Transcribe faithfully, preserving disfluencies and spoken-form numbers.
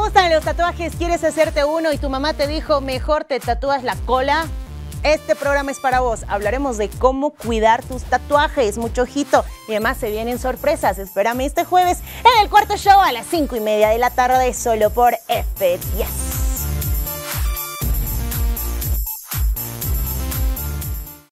gustan los tatuajes? ¿Quieres hacerte uno y tu mamá te dijo mejor te tatúas la cola? Este programa es para vos. Hablaremos de cómo cuidar tus tatuajes. Mucho ojito. Y además se vienen sorpresas. Espérame este jueves en el Cuarto Show a las cinco y media de la tarde solo por F diez.